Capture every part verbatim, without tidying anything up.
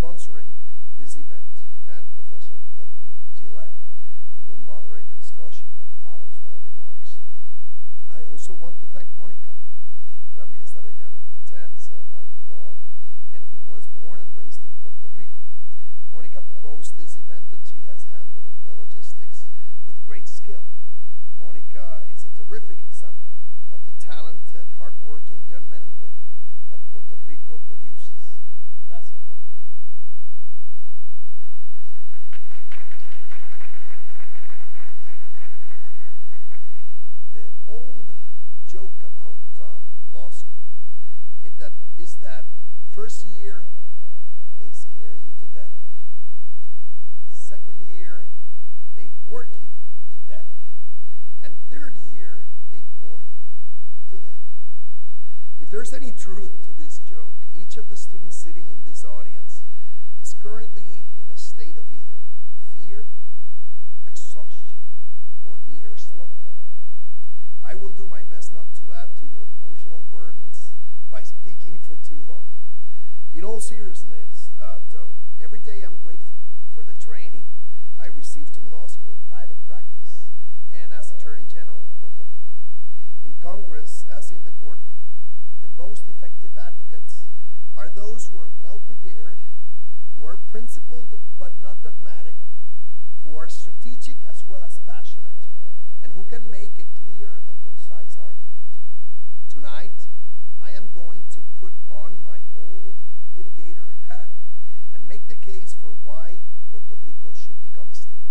sponsoring this event, and Professor Clayton Gillette, who will moderate the discussion that follows my remarks. I also want to thank Monica Ramirez Arellano, who attends N Y U Law and who was born and raised in Puerto Rico. Monica proposed this event and she has handled the logistics with great skill. Monica is a terrific example of the talented, hardworking young men and women that Puerto Rico produces. Gracias, Monica. The old joke about uh, law school it that is that first year they scare you to death. Second year they work you to death. And third year they bore you to death. If there's any truth to this joke, each of the students sitting in this audience is currently in a state of either fear, exhaustion, or near slumber. I will do my best not to add to your emotional burdens by speaking for too long. In all seriousness, uh, though, every day I'm grateful for the training I received in law school, in private practice, and as Attorney General of Puerto Rico. In Congress, as in the courtroom, the most effective advocates are those who are well prepared, who are principled but not dogmatic, who are strategic as well as passionate, and who can make a clear and concise argument. Tonight, I am going to put on my old litigator hat and make the case for why Puerto Rico should become a state.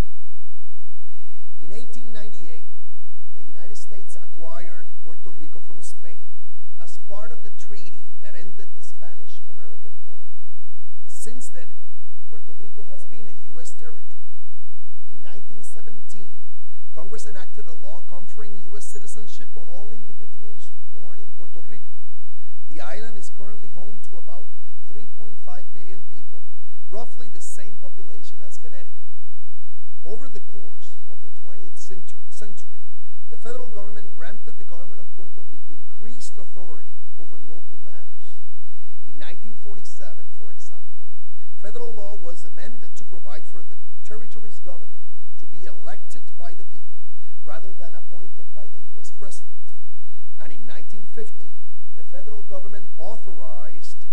In eighteen ninety-eight, the United States acquired Puerto Rico from Spain as part of the treaty that ended the Spanish-American War. Since then, Puerto Rico has been a U S territory. In nineteen seventeen, Congress enacted a law conferring U S citizenship on all individuals born in Puerto Rico. The island is currently home to about three point five million people, roughly the same population as Connecticut. Over the course of the twentieth century, the federal government granted the government of Puerto Rico increased authority over local matters. In nineteen forty-seven, for example, federal law was amended to provide for the territory's governor to be elected by the people rather than appointed by the U S president. And in nineteen fifty, the federal government authorized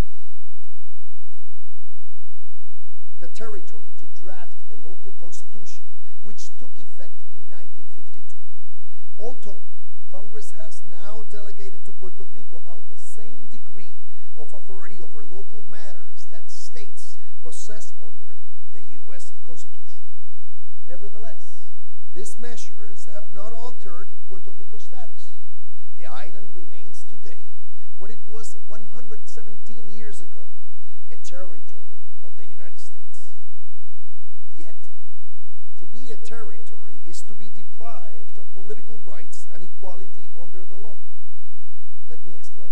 the territory to draft a local constitution, which took effect in nineteen fifty-two. All told, Congress has now delegated to Puerto Rico about the same degree of authority over local matters that states possess under the U S Constitution. Nevertheless, these measures have not altered Puerto Rico's status. The island remains today what it was one hundred seventeen years ago, a territory of the United States. Yet, to be a territory is to be deprived of political rights and equality under the law. Let me explain.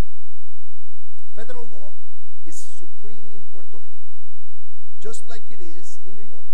Federal law is supreme in Puerto Rico, just like it is in New York.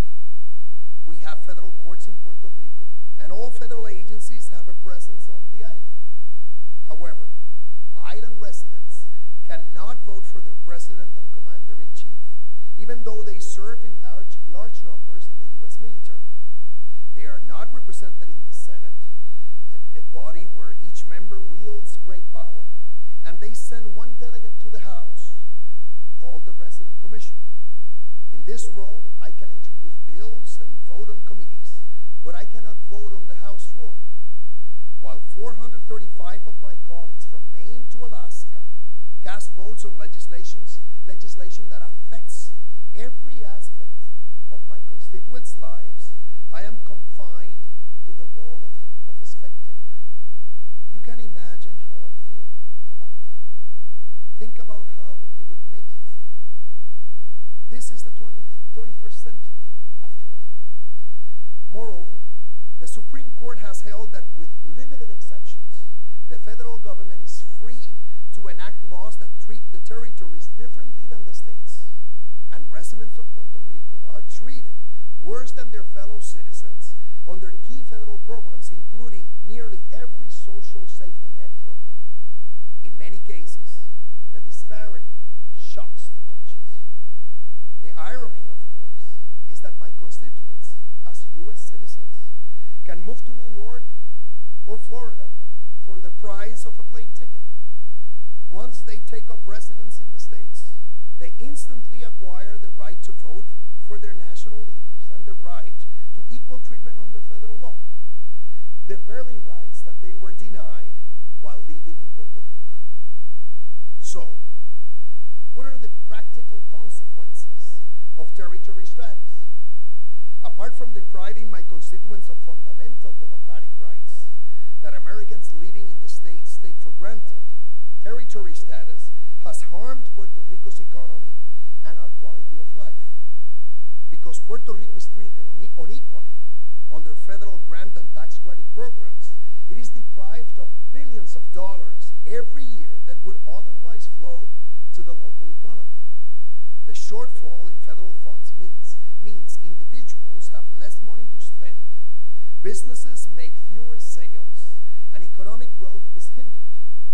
We have federal courts in Puerto Rico, and all federal agencies have a presence on the island. However, island residents cannot vote for their president and commander-in-chief, even though they serve in large, large numbers in the U S military. They are not represented in the Senate, a, a body where each member wields great power, and they send one delegate to the House, called the resident commissioner. In this role, I can introduce bills and vote on committees, but I cannot vote on the House floor. While four hundred thirty-five of my colleagues from Maine to Alaska cast votes on legislations, legislation that affects every aspect of my constituents' lives, I am confined to the role of a, of a spectator. You can imagine how I feel about that. Think about how it would make you feel. This is the twenty-first century, after all. Moreover, the Supreme Court has held that with limited exceptions, the federal government is free to enact laws that treat the territories differently than the states, and residents of Puerto Rico are treated worse than their fellow citizens under key federal programs, including nearly every social safety net program. In many cases, the disparity shocks the conscience. the irony, of course, is that my constituents, as U S citizens, can move to New York or Florida for the price of a plane ticket. Once they take up residence in the States, they instantly acquire the right to vote for their national leaders and the right to equal treatment under federal law, the very rights that they were denied while living in Puerto Rico. So, what are the practical consequences of territory status? Apart from depriving my constituents of fundamental democratic rights that Americans living in the States take for granted, territory status has harmed Puerto Rico's economy and our quality of life. Because Puerto Rico is treated unequally under federal grant and tax credit programs, it is deprived of billions of dollars every year that would otherwise flow to the local economy. The shortfall in federal funds means, means individuals have less money to spend, businesses make fewer sales, and economic growth is hindered.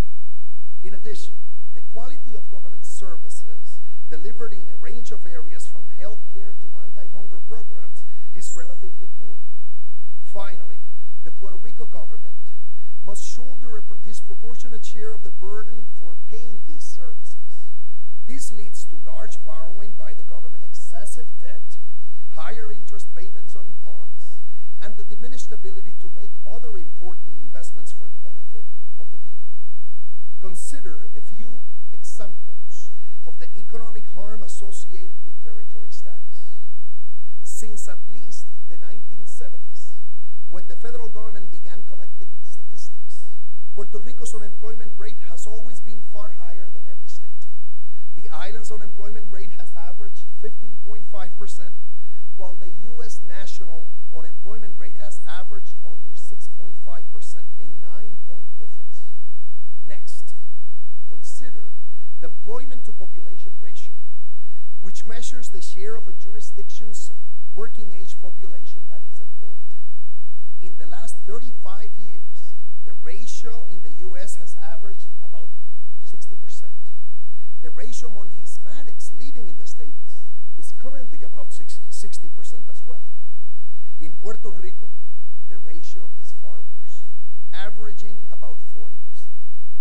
In addition, the quality of government services delivered in a range of areas from healthcare to anti-hunger programs is relatively poor. Finally, the Puerto Rico government must shoulder a disproportionate share of the burden for paying these services. This leads to large borrowing by the government, excessive debt, higher interest payments on bonds, and the diminished ability to make other important investments for the benefit of the people. Consider a few examples of the economic harm associated with territory status. Since at least the nineteen seventies, when the federal government began collecting statistics, Puerto Rico's unemployment rate has always been far higher than every state. The island's unemployment rate has averaged fifteen point five percent, while the U S national unemployment rate has averaged under six point five percent, a nine-point difference. Next, consider the employment to population ratio, which measures the share of a jurisdiction's working age population that is employed. In the last thirty-five years, the ratio in the U S has averaged about sixty percent. The ratio among Hispanics living in the States is currently about sixty percent as well. In Puerto Rico, the ratio is far worse, averaging about forty percent.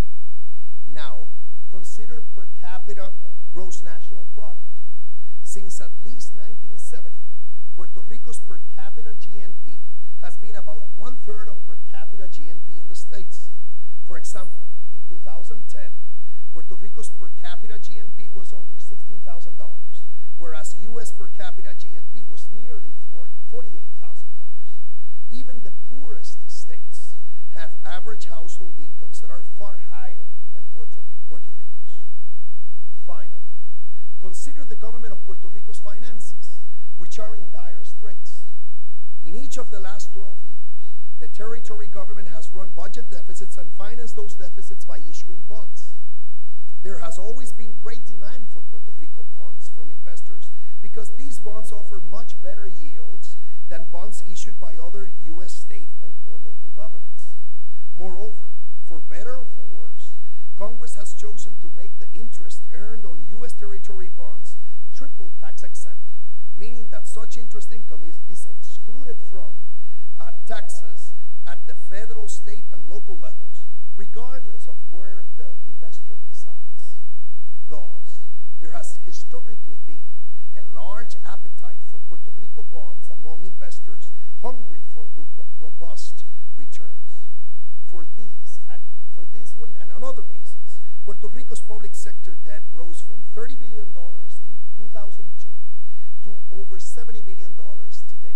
Now, consider per capita gross national product. Since at least nineteen seventy, Puerto Rico's per capita G N P has been about one-third of per capita G N P in the States. For example, in two thousand ten, Puerto Rico's per capita G N P was under sixteen thousand dollars, whereas U S per capita G N P was nearly forty-eight thousand dollars. Even the poorest states have average household incomes that are far higher than Puerto, Puerto Rico's. Finally, consider the government of Puerto Rico's finances, which are in dire straits. In each of the last twelve years, the territory government has run budget deficits and financed those deficits by issuing bonds. There has always been great demand for Puerto Rico bonds from investors because these bonds offer much better yields than bonds issued by other U S state and or local governments. Moreover, for better or for worse, Congress has chosen to make the interest earned on U S territory bonds triple tax exempt, meaning that such interest income is, is excluded from uh, taxes at the federal, state, and local levels, regardless of where the investor resides. Thus, there has historically been a large appetite for Puerto Rico bonds among investors hungry for robust returns. For these and for this one and other reasons, Puerto Rico's public sector debt rose from thirty billion dollars in two thousand two to over seventy billion dollars today.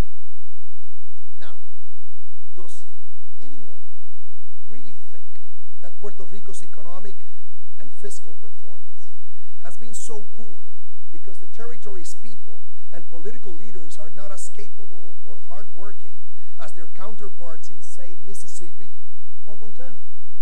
Now, does anyone really think that Puerto Rico's economic and fiscal performance has been so poor because the territory's people and political leaders are not as capable or hardworking as their counterparts in, say, Mississippi or Montana?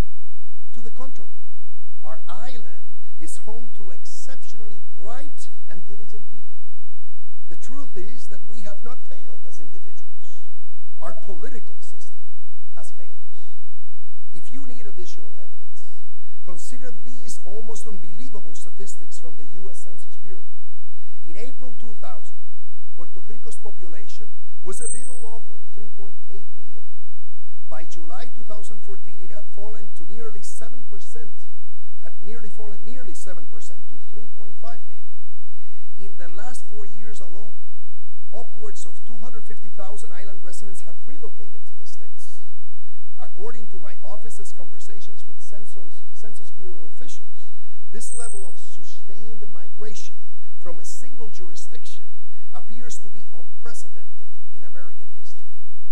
To the contrary, our island is home to exceptionally bright and diligent people. The truth is that we have not failed as individuals. Our political system has failed us. If you need additional evidence, consider these almost unbelievable statistics from the U S Census Bureau. In April two thousand, Puerto Rico's population was a little over three point eight million. By July two thousand fourteen, it had fallen to nearly seven percent, had nearly fallen nearly seven percent to three point five million. In the last four years alone, upwards of two hundred fifty thousand island residents have relocated to the States. According to my office's conversations with Census, Census Bureau officials, this level of sustained migration from a single jurisdiction appears to be unprecedented in American history.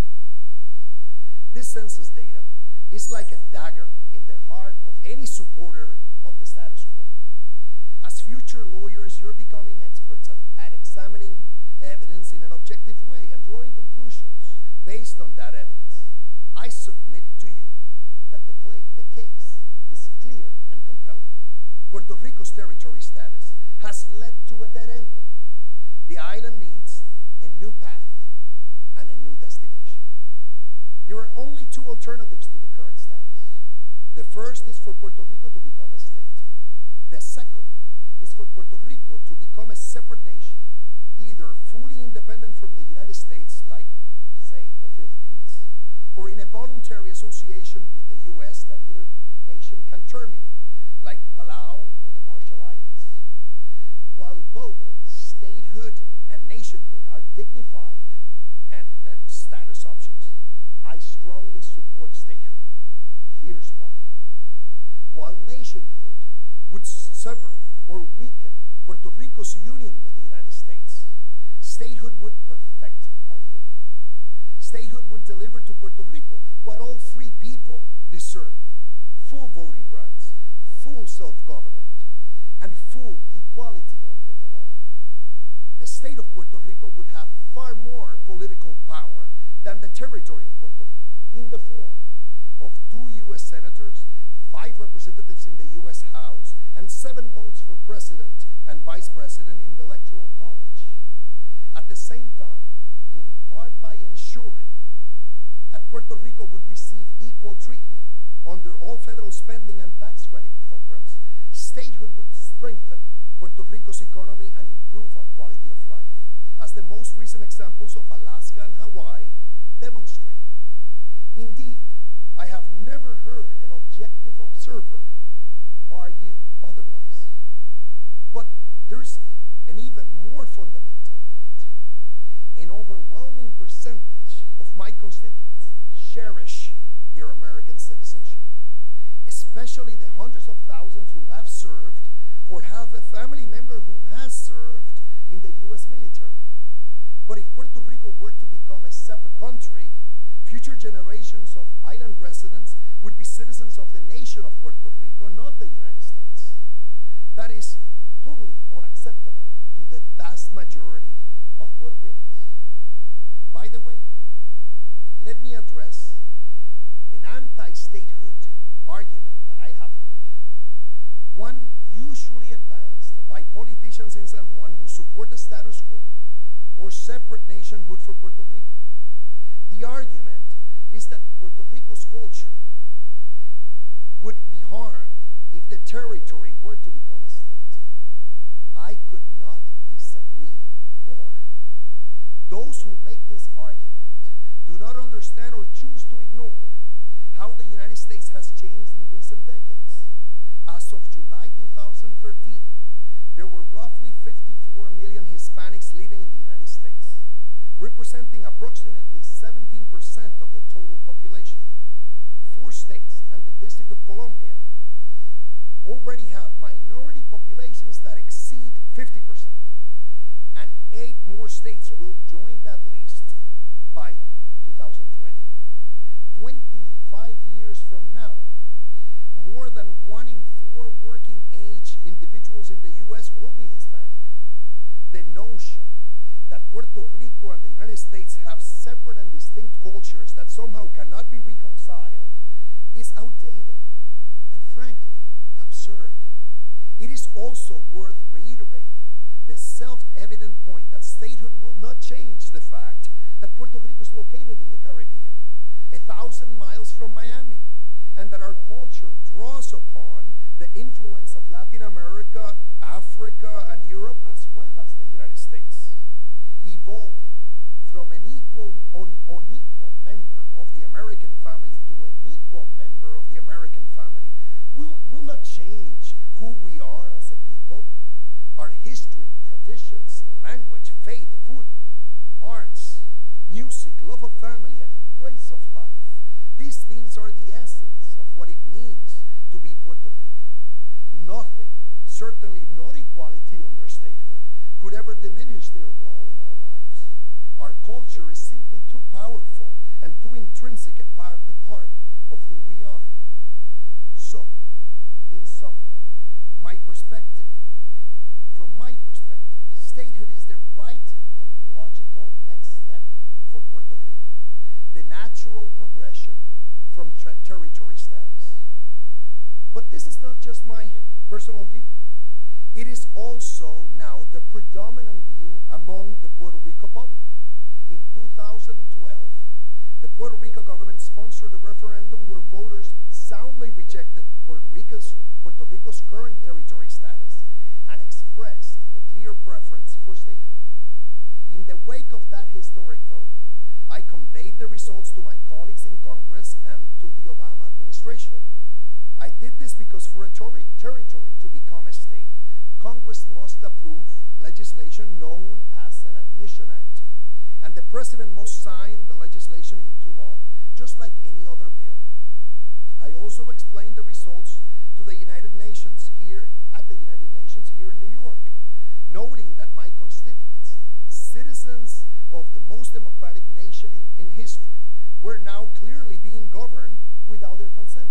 This census data is like a dagger in the heart of any supporter of the status quo. As future lawyers, you're becoming experts at, at examining evidence in an objective way and drawing conclusions based on that evidence. I submit to you that the, the case is clear and compelling. Puerto Rico's territory status has led to a dead end. The island needs a new path and a new destination. There are only two alternatives to the current status. The first is for Puerto Rico to become a state. The second is for Puerto Rico to become a separate nation, either fully independent from the United States, like, say, the Philippines, or in a voluntary association with the U S that either nation can terminate, like Palau or the Marshall Islands. While both statehood and nationhood are dignified and, and status options, I strongly support statehood. Here's why. While nationhood would sever or weaken Puerto Rico's union with the United States, statehood would perfect our union. Statehood would deliver to Puerto Rico what all free people deserve: full voting rights, full self-government, and full equality under the law. The state of Puerto Rico would have far more political power than the territory of Puerto Rico, in the form of two U S senators, five representatives in the U S House, and seven votes for president and vice president in the Electoral College. At the same time, in part by ensuring that Puerto Rico would receive equal treatment under all federal spending and tax credit programs, statehood would strengthen Puerto Rico's economy and improve our quality of life, as the most recent examples of Alaska and Hawaii demonstrate. Indeed, I have never heard an objective observer argue otherwise. But there's an even more fundamental point. An overwhelming percentage of my constituents cherish their American citizenship, especially the hundreds of thousands who have served or have a family member who has served in the U S military. But if Puerto Rico were to become a separate country, future generations of island residents would be citizens of the nation of Puerto Rico, not the United States. That is totally unacceptable to the vast majority of Puerto Ricans. By the way, let me address an anti-statehood argument that I have heard. One usually advanced by politicians in San Juan who support the status quo or separate nationhood for Puerto Rico. The argument is that Puerto Rico's culture would be harmed if the territory were to become a state. I could not disagree more. Those who make this argument do not understand or choose to ignore how the United States has changed in recent decades. As of July two thousand thirteen, there were roughly fifty-four million Hispanics living in the United States, representing approximately seventeen percent of the total population. Four states and the District of Columbia already have minority populations that exceed fifty percent, and eight more states will join that list by two thousand twenty. twenty-five years from now, more than one in four working age individuals in the U S will be Hispanic. The notion that Puerto Rico and the United States have separate and distinct cultures that somehow cannot be reconciled is outdated and frankly absurd. It is also worth reiterating the self-evident point that statehood will not change the fact that Puerto Rico is located in the Caribbean, a thousand miles from Miami, and that our culture draws upon the influence of Latin America, Africa, and Europe, as well as the United States, evolving from an equal, un, unequal member of the American family to an equal member of the American family will, will not change who we are as a people. Our history, traditions, language, faith, food, arts, music, love of family, and embrace of life. These things are the essence of what it means to be Puerto Rican. Nothing, certainly not equality under statehood, could ever diminish their role in our lives. Our culture is simply too powerful and too intrinsic a part, a part of who we are. So, in sum, my perspective, from my perspective, statehood is the right and logical next step for Puerto Rico, the natural progression from territory status. But this is not just my personal view. It is also now the predominant view among the Puerto Rico public. In two thousand twelve, the Puerto Rico government sponsored a referendum where voters soundly rejected Puerto Rico's, Puerto Rico's current territory status and expressed a clear preference for statehood. In the wake of that historic vote, I conveyed the results to my colleagues in Congress and to the Obama administration. I did this because for a ter territory to become a state, Congress must approve legislation known as an Admission Act, and the President must sign the legislation into law, just like any other bill. I also explained the results to the United Nations here, at the United Nations here in New York, noting that my constituents, citizens of the most democratic nation in, in history, were now clearly being governed without their consent.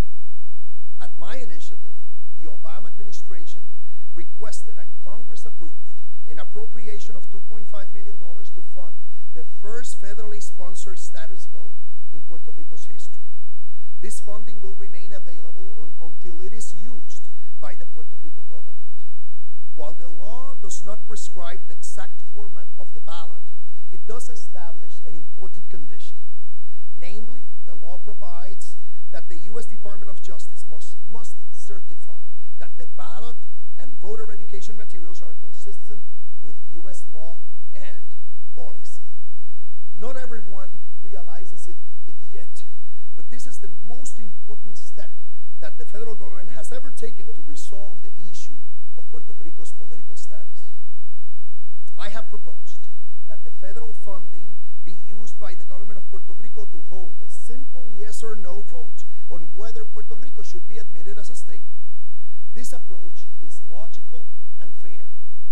At my initiative, the Obama administration requested and Congress approved an appropriation of two point five million dollars to fund the first federally sponsored status vote in Puerto Rico's history. This funding will remain available un until it is used by the Puerto Rico government. While the law does not prescribe the exact format of the ballot, it does establish an important condition. Namely, the law provides that the U S Department of Justice must, must certify that the ballot and voter education materials are consistent with U S law and policy. Not everyone realizes it, it yet, but this is the most important step that the federal government has ever taken to resolve the issue of Puerto Rico's political status. I have proposed that the federal funding be used by the government of Puerto Rico to hold a simple yes or no vote on whether Puerto Rico should be admitted as a state. This approach is logical and fair.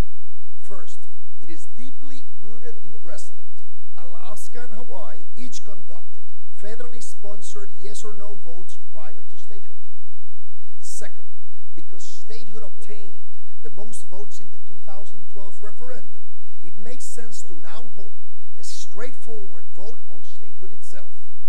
First, it is deeply rooted in precedent. Alaska and Hawaii each conducted federally sponsored yes or no votes prior to statehood. Second, because statehood obtained the most votes in the two thousand twelve referendum, it makes sense to now hold a straightforward vote on statehood itself.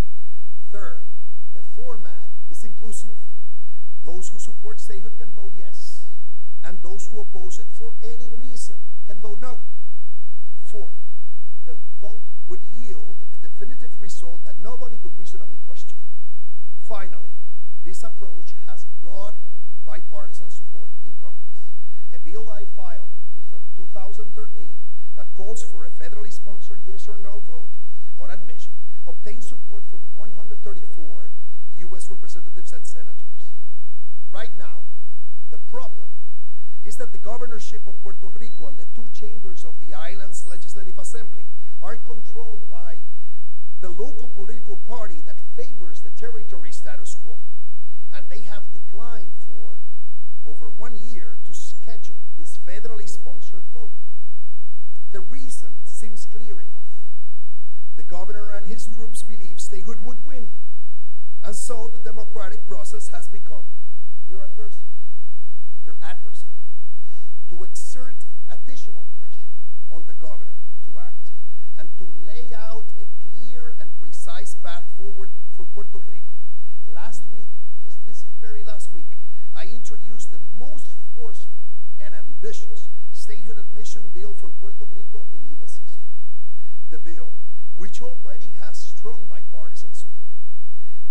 Third, the format is inclusive. Those who support statehood can vote yes, and those who oppose it for any reason can vote no. Fourth, the vote would yield a definitive result that nobody could reasonably question. Finally, this approach has broad bipartisan support in Congress. A bill I filed in two thousand thirteen that calls for a federally sponsored yes or no vote on admission obtained support from one hundred thirty-four U S representatives and senators. Right now, the problem is that the governorship of Puerto Rico and the two chambers of the island's legislative assembly are controlled by the local political party that favors the territory status quo, and they have declined for over one year to schedule this federally sponsored vote. The reason seems clear enough. The governor and his troops believe statehood would win, and so the democratic process has become their adversary, their adversary, to exert additional pressure on the governor to act and to lay out a clear and precise path forward for Puerto Rico. Last week, just this very last week, I introduced the most forceful and ambitious statehood admission bill for Puerto Rico in U S history. The bill, which already has strong bipartisan support,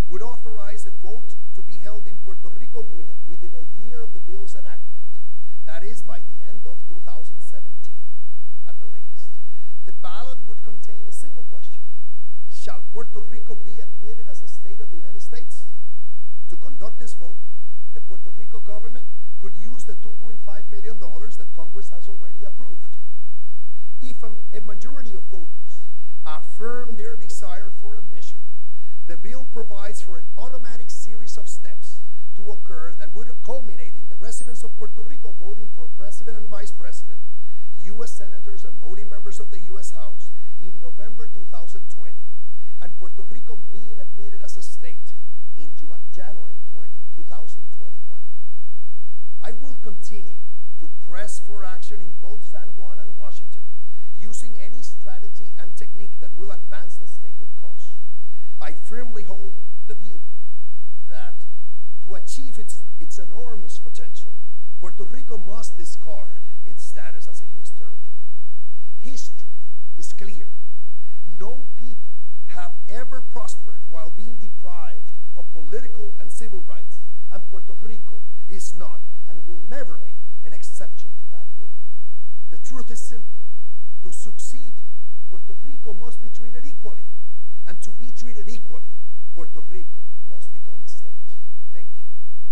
would authorize a vote to be held in Puerto Rico within a year of the bill's enactment. That is, by the end of two thousand seventeen, at the latest. The ballot would contain a single question: shall Puerto Rico be admitted as a state of the United States? To conduct this vote, the Puerto Rico government could use the two point five million dollars that Congress has already approved. If a, a majority of voters affirm their desire for admission, the bill provides for an automatic series of steps to occur that would culminate in the residents of Puerto Rico voting for president and vice president, U S senators and voting members of the U S House in November two thousand twenty, and Puerto Rico being admitted as a state in January two thousand twenty-one. I will continue to press for action in both San Juan and Washington, using any strategy and technique that will advance the statehood cause. I firmly hold the view that to achieve its, its enormous potential, Puerto Rico must discard its status as a U S territory. History is clear. No people have ever prospered while being deprived of political and civil rights, and Puerto Rico is not and will never be an exception to that rule. The truth is simple. To succeed, Puerto Rico must be treated equally, and to be treated equally, Puerto Rico must become a state. Thank you.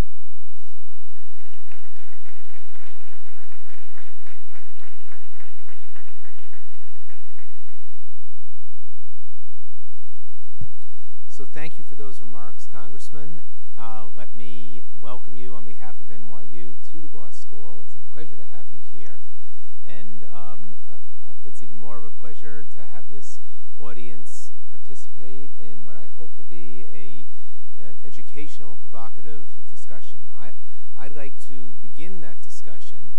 So thank you for those remarks, Congressman. Uh, let me welcome you on behalf of N Y U to the Law School. It's a pleasure to have you here. And um, uh, it's even more of a pleasure to have this audience participate in what I hope will be a, an educational and provocative discussion. I, I'd like to begin that discussion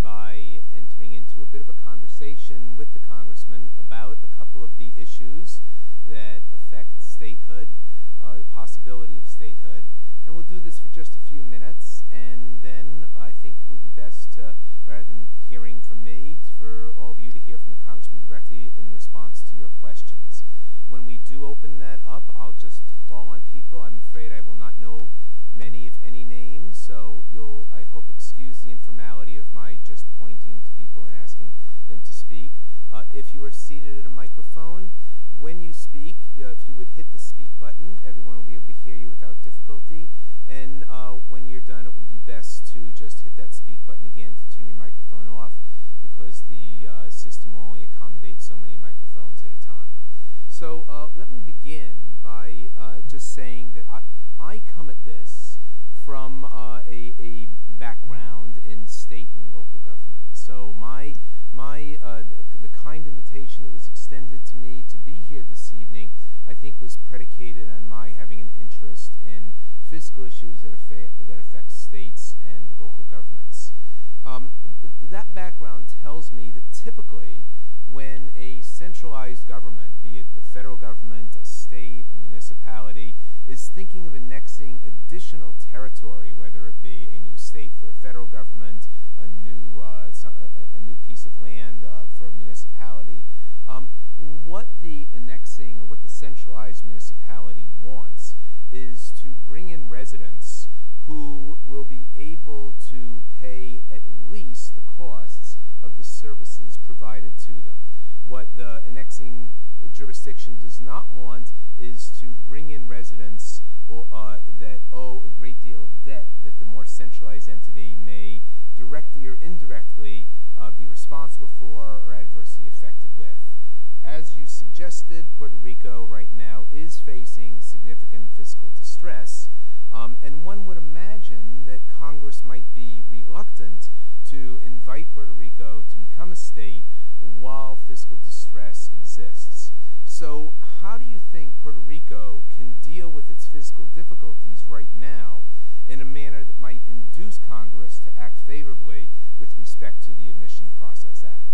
by entering into a bit of a conversation with the Congressman about a couple of the issues that affect statehood, or uh, the possibility of statehood. And we'll do this for just a few minutes, and then I think it would be best to, rather than hearing from me, for all of you to hear from the Congressman directly in response to your questions. When we do open that up, I'll just call on people. I'm afraid I will not know many, if any, names, so you'll, I hope, excuse the informality of my just pointing to people and asking them to speak. Uh, if you are seated at a microphone, when you speak, uh, if you would hit the speak button, everyone will be able to hear you without difficulty. And uh, when you're done, it would be best to just hit that speak button again to turn your microphone off, because the uh, system will only accommodate so many microphones at a time. So uh, let me begin by uh, just saying that I, I come at this from uh, a, a background in state and local government. So my, my uh, the, the kind invitation that was extended to me to be here this evening, I think, was predicated on my having an interest in fiscal issues that affect, that affect states and local governments. Um, that background tells me that typically when a centralized government, be it the federal government, a state, a municipality, is thinking of annexing additional territory, whether it be a new state for a federal government, a new, uh, a, a new piece of land uh, for a municipality, um, what the annexing or what the centralized municipality wants is to bring in residents who will be able to pay at least the costs of the services provided to them. What the annexing jurisdiction does not want is to bring in residents or, uh, that owe a great deal of debt that the more centralized entity may directly or indirectly uh, be responsible for or adversely affected with. As you suggested, Puerto Rico right now is facing significant fiscal distress, um, and one would imagine that Congress might be reluctant to invite Puerto Rico to become a state while fiscal distress exists. So how do you think Puerto Rico can deal with its fiscal difficulties right now in a manner that might induce Congress to act favorably with respect to the Admission Process Act?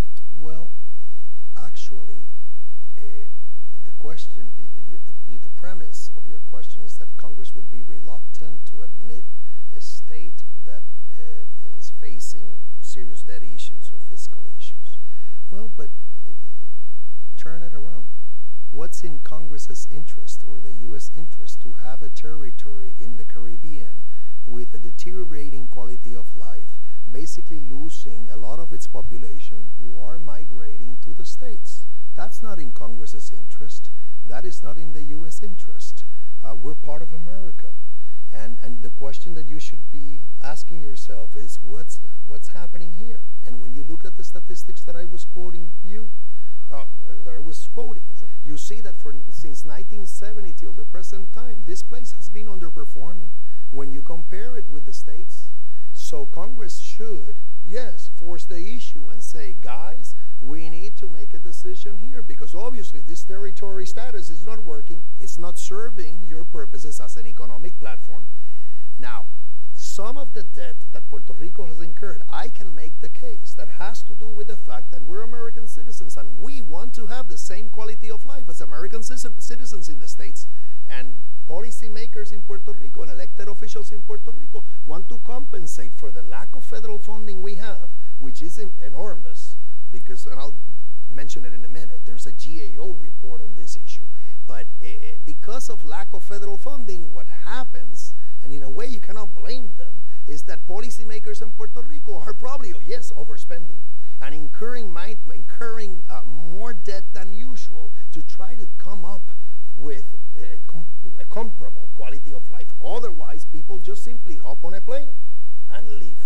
Well, actually, uh, the question, the, the, the premise of your question is that Congress would be reluctant to admit a state that uh, is facing serious debt issues or fiscal issues. Well, but uh, turn it around. what's in Congress's interest or the U S interest to have a territory in the Caribbean with a deteriorating quality of life, basically losing a lot of its population who are migrating to the States? That's not in Congress's interest. That is not in the U S interest. Uh, we're part of America. And, and the question that you should be asking yourself is, what's, what's happening here? And when you look at the statistics that I was quoting you, uh, that I was quoting, sure. You see that for, since nineteen seventy till the present time, this place has been underperforming when you compare it with the States. So Congress should, yes, force the issue and say, guys, we need to make a decision here, because obviously this territory status is not working. It's not serving your purposes as an economic platform. Now, some of the debt that Puerto Rico has incurred, I can make the case that has to do with the fact that we're American citizens and we want to have the same quality of life as American citizens in the States. And policymakers in Puerto Rico and elected officials in Puerto Rico want to compensate for the lack of federal funding we have, which is enormous, because, and I'll mention it in a minute, there's a G A O report on this issue. But uh, because of lack of federal funding, what happens, and in a way you cannot blame them, is that policymakers in Puerto Rico are probably, oh yes, overspending and incurring, might, incurring uh, more debt than usual to try to come up with a, com a comparable quality of life. Otherwise, people just simply hop on a plane and leave.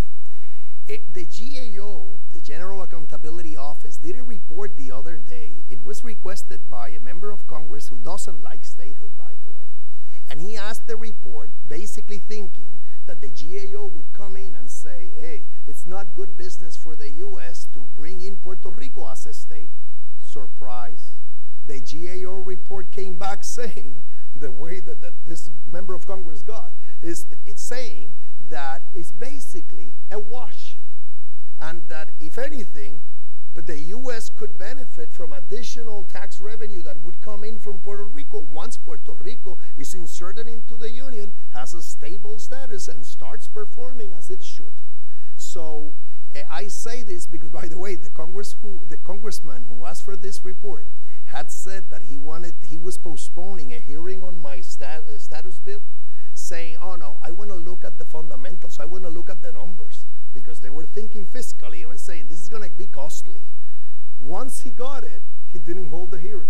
It, the G A O, the General Accountability Office, did a report the other day. It was requested by a member of Congress who doesn't like statehood, by the way. And he asked the report, basically thinking that the G A O would come in and say, hey, it's not good business for the U S to bring in Puerto Rico as a state. Surprise. The G A O report came back saying, the way that, that this member of Congress got, is it, it's saying that it's basically a wash. And that, if anything, but the U S could benefit from additional tax revenue that would come in from Puerto Rico once Puerto Rico is inserted into the Union, has a stable status, and starts performing as it should. So uh, I say this because, by the way, the Congress who, the congressman who asked for this report had said that he wanted, he was postponing a hearing on my stat, uh, status bill, saying, oh no, I want to look at the fundamentals, I want to look at the numbers, because they were thinking fiscally and were saying this is going to be costly. Once he got it, he didn't hold the hearing.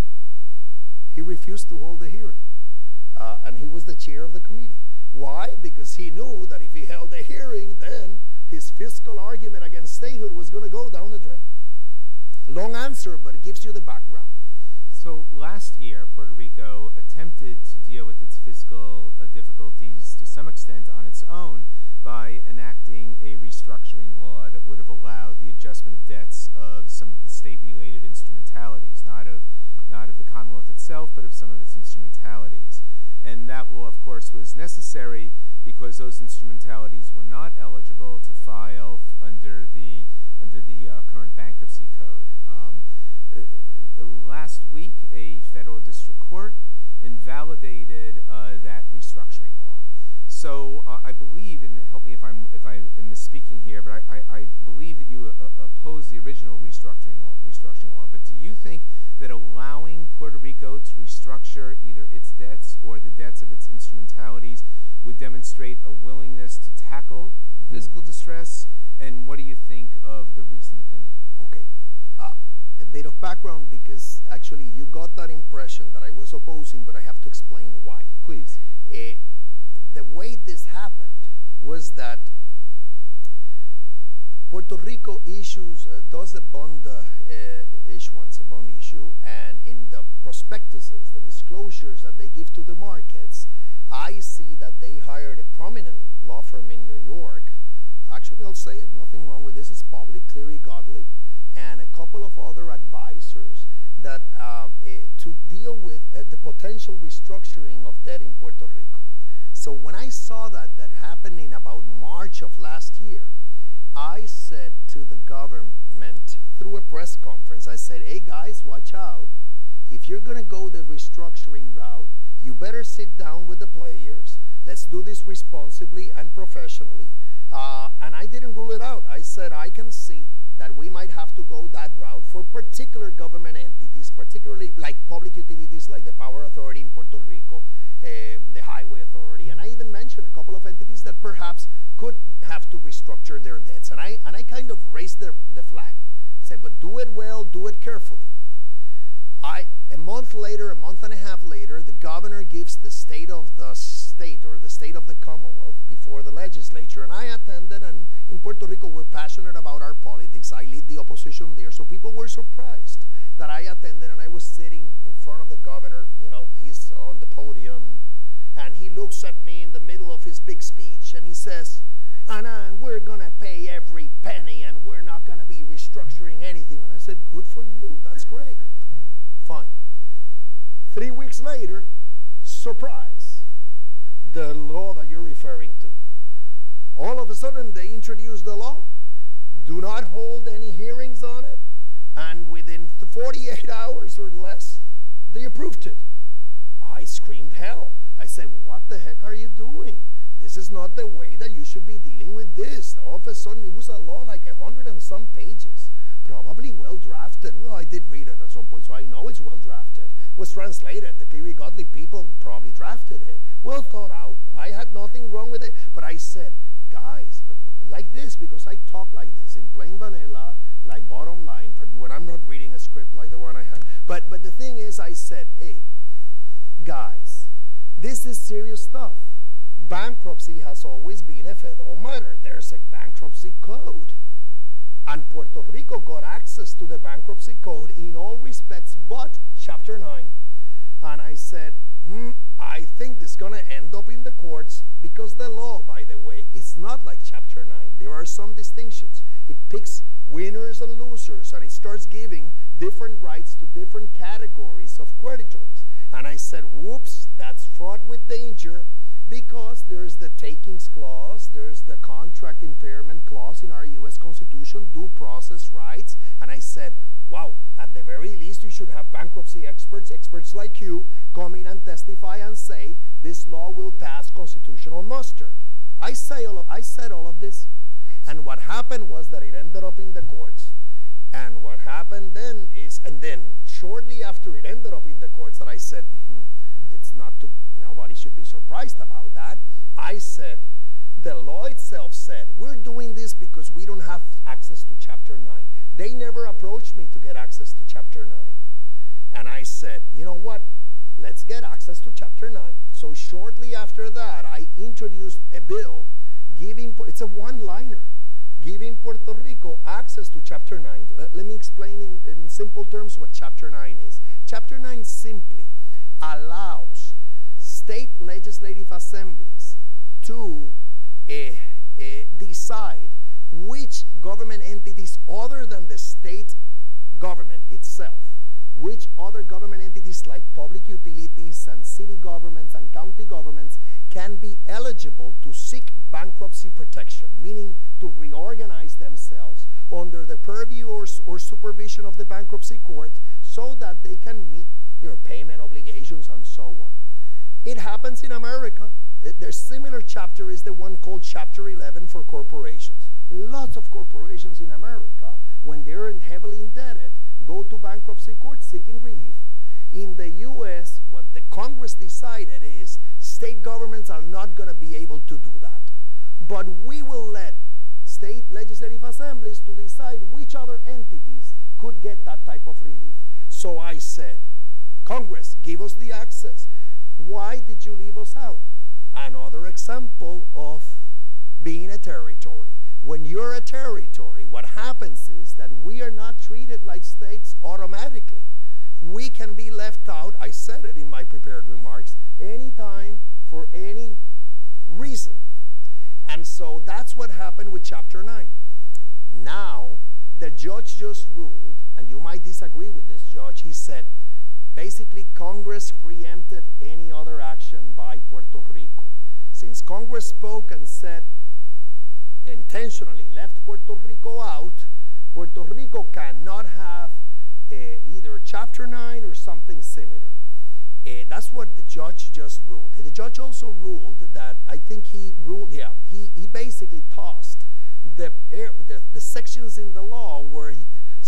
He refused to hold the hearing. Uh, and he was the chair of the committee. Why? Because he knew that if he held the hearing, then his fiscal argument against statehood was going to go down the drain. Long answer, but it gives you the background. So last year, Puerto Rico attempted to deal with its fiscal uh, difficulties to some extent on its own by enacting a restructuring law that would have allowed the adjustment of debts of some of the state-related instrumentalities, not of, not of the Commonwealth itself, but of some of its instrumentalities. And that law, of course, was necessary because those instrumentalities were not eligible to file under the, under the uh, current bankruptcy code. Um, uh, last week, a federal district court invalidated uh, that restructuring law. So uh, I believe, and help me if I'm if I am misspeaking here, but I, I, I believe that you uh, oppose the original restructuring law, restructuring law. But do you think that allowing Puerto Rico to restructure either its debts or the debts of its instrumentalities would demonstrate a willingness to tackle mm. fiscal distress? And what do you think of the recent opinion? Okay, uh, a bit of background, because actually you got that impression that I was opposing, but I have to explain why. Please. Uh, The way this happened was that Puerto Rico issues, uh, does a bond uh, uh, issuance, a bond issue, and in the prospectuses, the disclosures that they give to the markets, I see that they hired a prominent law firm in New York. Actually, I'll say it, nothing wrong with this, it's public, Cleary Gottlieb, and a couple of other advisors that uh, uh, to deal with uh, the potential restructuring of debt in Puerto Rico. So when I saw that that happened in about March of last year, I said to the government through a press conference, I said, hey guys, watch out. If you're going to go the restructuring route, you better sit down with the players. Let's do this responsibly and professionally. Uh, and I didn't rule it out. I said I can see that we might have to go that route for particular government entities, particularly like public utilities like the Power Authority in Puerto Rico, uh, the Highway Authority, and I even mentioned a couple of entities that perhaps could have to restructure their debts. And I, and I kind of raised the, the flag, said, but do it well, do it carefully. I, a month later, a month and a half later, the governor gives the state of the state or the state of the Commonwealth before the legislature, and I attended, and in Puerto Rico we're passionate about our politics. I lead the opposition there, so people were surprised that I attended, and I was sitting in front of the governor. You know, he's on the podium, and he looks at me in the middle of his big speech, and he says, and uh, we're gonna pay every penny, and we're not gonna be restructuring anything. And I said, good for you, that's great. Fine. Three weeks later, surprise, the law that you're referring to. All of a sudden, they introduced the law, do not hold any hearings on it, and within forty-eight hours or less, they approved it. I screamed hell. I said, what the heck are you doing? This is not the way that you should be dealing with this. All of a sudden, it was a law like a hundred and some pages, probably well drafted. Well, I did read it at some point, so I know it's well drafted. It was translated. The clearly godly people probably drafted it. Well thought out. I had nothing wrong with it, but I said, guys, like this, because I talk like this in plain vanilla, like bottom line, when I'm not reading a script like the one I had. But, but the thing is, I said, hey, guys, this is serious stuff. Bankruptcy has always been a federal matter. There's a bankruptcy code. And Puerto Rico got access to the bankruptcy code in all respects but Chapter nine. And I said, hmm, I think this is going to end up in the courts, because the law, by the way, is not like Chapter nine. There are some distinctions. It picks winners and losers, and it starts giving different rights to different categories of creditors. And I said, whoops, that's fraught with danger, because there's the takings clause, there's the contract impairment clause in our U S Constitution, due process rights. And I said, wow, at the very least you should have bankruptcy experts, experts like you, come in and testify and say this law will pass constitutional muster. I, say all of, I said all of this, and what happened was that it ended up in the courts. And what happened then is, and then shortly after it ended up in the courts, that I said, hmm, it's not to, nobody should be surprised about that. I said, the law itself said, we're doing this because we don't have access to Chapter nine. They never approached me to get access to Chapter nine. And I said, you know what? Let's get access to Chapter nine. So shortly after that, I introduced a bill giving, it's a one-liner, giving Puerto Rico access to Chapter nine. Uh, let me explain in, in simple terms what Chapter nine is. Chapter nine simply allows state legislative assemblies to uh, uh, decide which government entities other than the state government itself, which other government entities like public utilities and city governments and county governments can be eligible to seek bankruptcy protection, meaning to reorganize themselves under the purview or, or supervision of the bankruptcy court so that they can meet their payment obligations and so on. It happens in America. It, their similar chapter is the one called Chapter eleven for corporations. Lots of corporations in America, when they're heavily indebted, go to bankruptcy court seeking relief. In the U S, what the Congress decided is state governments are not going to be able to do that. But we will let state legislative assemblies to decide which other entities could get that type of relief. So I said, Congress, give us the access. Why did you leave us out? Another example of being a territory. When you're a territory, what happens is that we are not treated like states automatically. We can be left out, I said it in my prepared remarks, anytime for any reason. And so that's what happened with Chapter nine. Now, the judge just ruled, and you might disagree with this judge, he said, basically Congress preempted any other action by Puerto Rico. Since Congress spoke and said, intentionally left Puerto Rico out, Puerto Rico cannot have uh, either Chapter nine or something similar. Uh, that's what the judge just ruled. The judge also ruled that, I think he ruled, yeah, he, he basically tossed the, the, the sections in the law where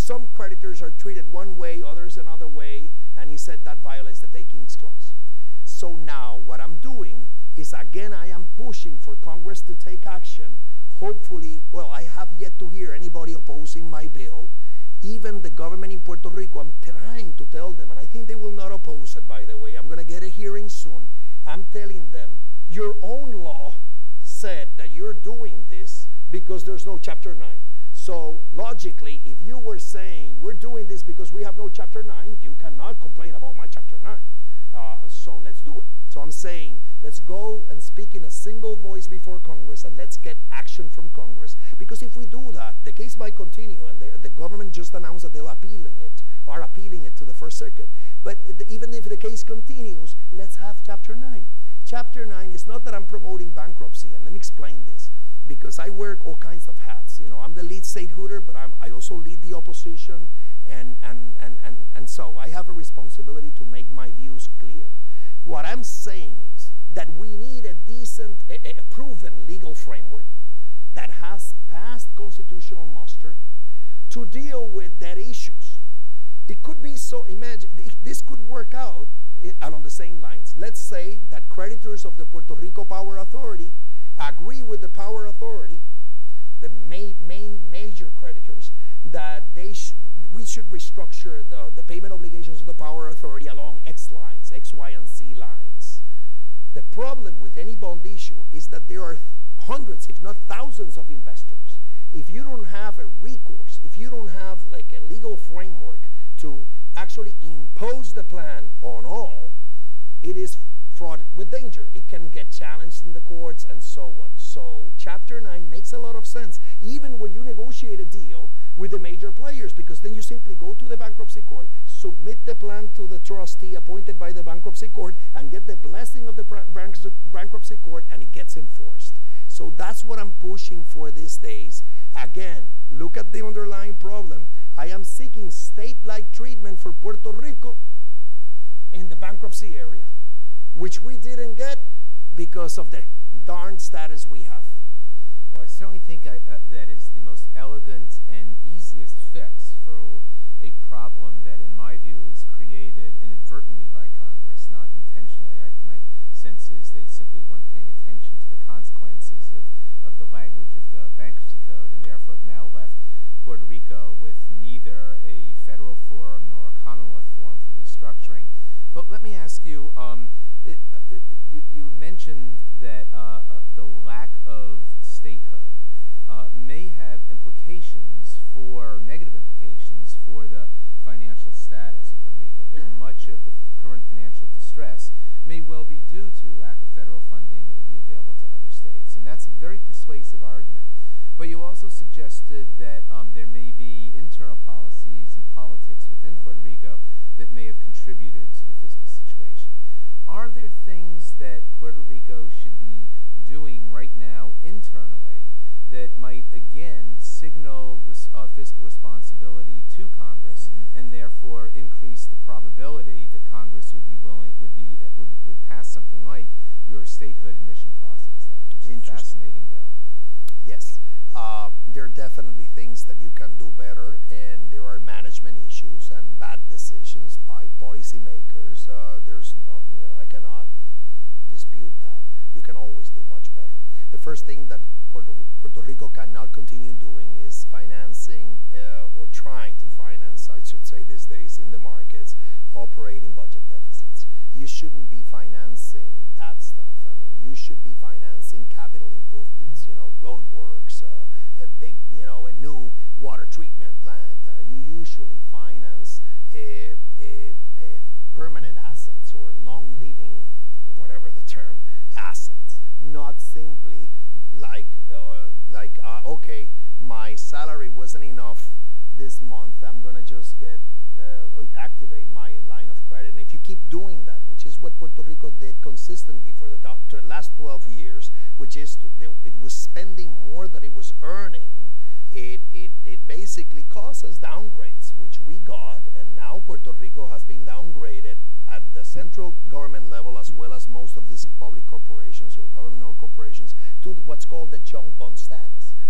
some creditors are treated one way, others another way, and he said that violates the takings clause. So now what I'm doing is, again, I am pushing for Congress to take action. Hopefully, well, I have yet to hear anybody opposing my bill. Even the government in Puerto Rico, I'm trying to tell them, and I think they will not oppose it, by the way. I'm going to get a hearing soon. I'm telling them, your own law said that you're doing this because there's no Chapter nine. So logically, if you were saying we're doing this because we have no Chapter nine, you cannot complain about my Chapter nine. Uh, so let's do it. So I'm saying, let's go and speak in a single voice before Congress, and let's get action from Congress. Because if we do that, the case might continue, and the, the government just announced that they're appealing it, are appealing it to the First Circuit. But it, even if the case continues, let's have Chapter nine. Chapter nine is not that I'm promoting bankruptcy, and let me explain this, because I wear all kinds of hats. You know, I'm the lead statehooder, but I'm, I also lead the opposition, and, and, and, and, and so I have a responsibility to make my views clear. What I'm saying is that we need a decent, a, a proven legal framework that has passed constitutional muster to deal with debt issues. It could be so, imagine, this could work out along the same lines. Let's say that creditors of the Puerto Rico Power Authority agree with the Power Authority, the main, main major creditors, that they sh we should restructure the, the payment obligations of the Power Authority along X lines, X, Y, and Z lines. The problem with any bond issue is that there are hundreds, if not thousands, of investors. If you don't have a recourse, if you don't have like a legal framework to actually impose the plan on all, it is fraught with danger. It can get challenged in the courts and so on. So Chapter nine makes a lot of sense, even when you negotiate a deal with the major players, because then you simply go to the bankruptcy court, submit the plan to the trustee appointed by the bankruptcy court, and get the blessing of the bankruptcy court, and it gets enforced. So that's what I'm pushing for these days. Again, look at the underlying problem. I am seeking state-like treatment for Puerto Rico in the bankruptcy area, which we didn't get because of the darn status we have. Well, I certainly think I, uh, that is the most elegant and easiest fix for a problem that, in my view, is created inadvertently by Congress, not intentionally. I, my sense is they simply weren't paying attention to the consequences of, of the language of the bankruptcy code, and therefore have now left Puerto Rico with neither a federal forum nor a Commonwealth forum for restructuring. But let me ask you, um, it, it, you, you mentioned that uh, uh, the lack of statehood uh, may have implications for, negative implications for the financial status of Puerto Rico, that much of the current financial distress may well be due to lack of federal funding that would be available to other states. And that's a very persuasive argument. But you also suggested that um, there may be internal policies and politics within Puerto Rico that may have contributed to the fiscal situation. Are there things that Puerto Rico should be doing right now internally that might, again, signal res uh, fiscal responsibility to Congress, mm-hmm. and therefore increase the probability that Congress would be willing, would be, uh, would, would pass something like your Statehood Admission Process Act, which is a fascinating bill? Yes. Uh, there are definitely things that you can do better, and there are management issues and bad decisions by policymakers. Uh, there's no, you know, I cannot dispute that. You can always do much better. The first thing that Puerto, Puerto Rico cannot continue doing is financing uh, or trying to finance, I should say these days, in the markets, operating budget deficits. You shouldn't be financing that stuff. I mean, you should be financing capital improvements, you know, roadworks, uh, a big, you know, a new water treatment plant. Uh, you usually finance a, a, a permanent assets or long-living, or whatever the term, assets, not simply like, uh, like uh, okay, my salary wasn't enough this month, I'm going to just get, uh, activate my line of credit. And if you keep doing that, which is what Puerto Rico did consistently for the last twelve years, which is to, they, it was spending more than it was earning, it, it, it basically causes downgrades, which we got, and now Puerto Rico has been downgraded at the central government level, as well as most of these public corporations or governmental corporations, to what's called the junk bond status.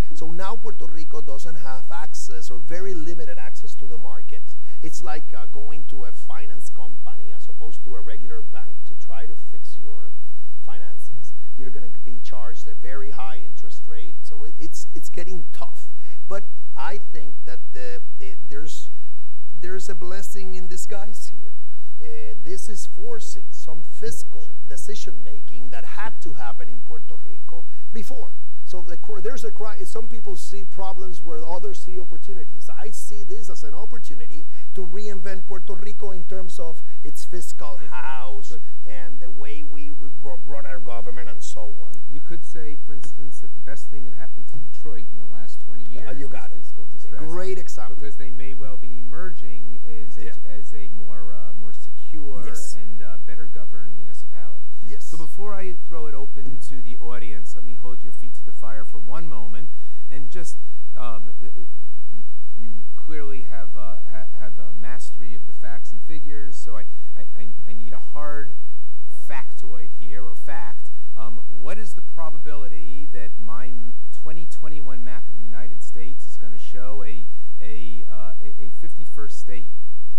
So now Puerto Rico doesn't have access or very limited access to the market. It's like uh, going to a finance company as opposed to a regular bank to try to fix your finances. You're going to be charged a very high interest rate, so it, it's it's getting tough. But I think that the, the, there's there's a blessing in disguise here. Uh, this is forcing some fiscal sure. decision making that had to happen in Puerto Rico before. So the, there's a cry. Some people see problems where others see opportunities. I see this as an opportunity to reinvent Puerto Rico in terms of its fiscal house Good. and the way we run our government and so on. You could say, for instance, that the best thing that happened to Detroit in the last twenty years uh, you got was it. fiscal distress. Great example. Because they may well be emerging as a, yeah. as a more uh, more secure yes. and uh, better governed municipality. Yes. So before I throw it open to the audience, let me hold your feet to the fire for one moment and just um, you, you clearly have uh, ha have a mastery of the facts and figures. So I I, I need a hard factoid here or fact. Um, what is the probability that my twenty twenty-one map of the United States is going to show a a uh, a fifty-first state?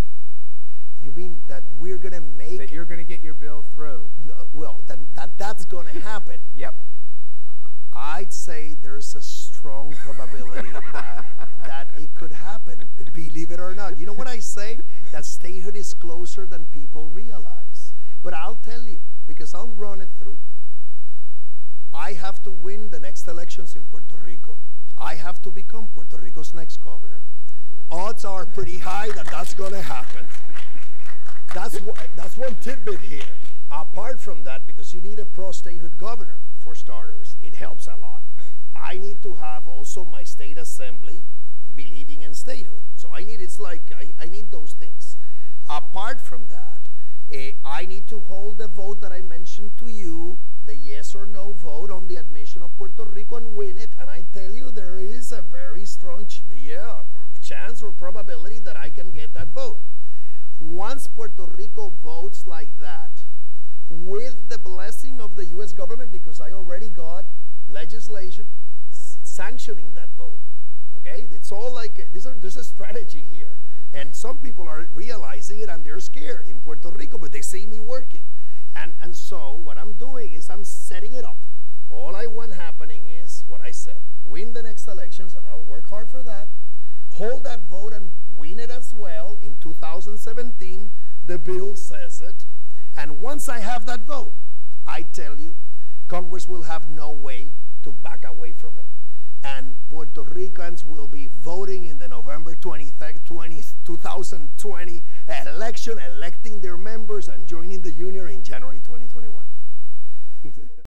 You mean that we're going to make that you're going to get your bill through? Uh, well, that, that that's going to happen. Yep. I'd say there's a strong probability that, that it could happen, believe it or not. You know what I say? That statehood is closer than people realize. But I'll tell you, because I'll run it through. I have to win the next elections in Puerto Rico. I have to become Puerto Rico's next governor. Odds are pretty high that that's going to happen. That's, that's one tidbit here. Apart from that, because you need a pro-statehood governor, for starters, it helps a lot. I need to have also my state assembly believing in statehood. So I need, it's like, I, I need those things. Apart from that, uh, I need to hold the vote that I mentioned to you, the yes or no vote on the admission of Puerto Rico and win it. And I tell you, there is a very strong ch yeah, chance or probability that I can get that vote. Once Puerto Rico votes like that, with the blessing of the U S government, because I already got legislation sanctioning that vote, okay? It's all like, these are, there's a strategy here. And some people are realizing it and they're scared in Puerto Rico, but they see me working. And, and so what I'm doing is I'm setting it up. All I want happening is what I said, win the next elections, and I'll work hard for that. Hold that vote and win it as well in two thousand seventeen. The bill says it. And once I have that vote, I tell you, Congress will have no way to back away from it. And Puerto Ricans will be voting in the November twentieth, two thousand twenty election, electing their members and joining the union in January.